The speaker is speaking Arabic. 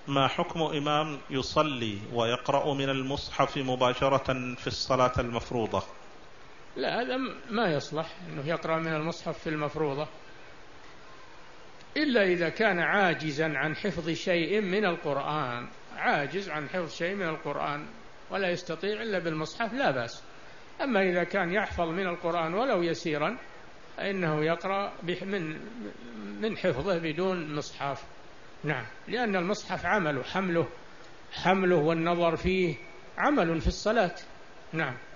ما حكم إمام يصلي ويقرأ من المصحف مباشرة في الصلاة المفروضة؟ لا، هذا ما يصلح أنه يقرأ من المصحف في المفروضة، إلا إذا كان عاجزا عن حفظ شيء من القرآن، عاجز عن حفظ شيء من القرآن ولا يستطيع إلا بالمصحف لا بأس. أما إذا كان يحفظ من القرآن ولو يسيرا فإنه يقرأ من حفظه بدون مصحف. نعم، لأن المصحف حمله والنظر فيه عمل في الصلاة. نعم.